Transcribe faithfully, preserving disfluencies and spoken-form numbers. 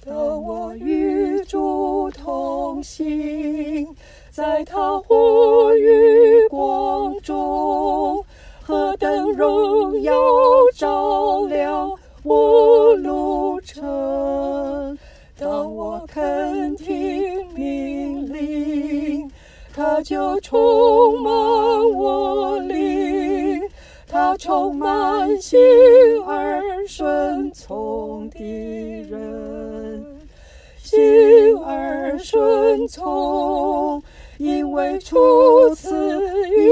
当我与主同行，在他火与光中，何等荣耀照亮我路程。当我肯听命令，他就充满我灵，他充满心而顺从的人，心而顺从，因为出自于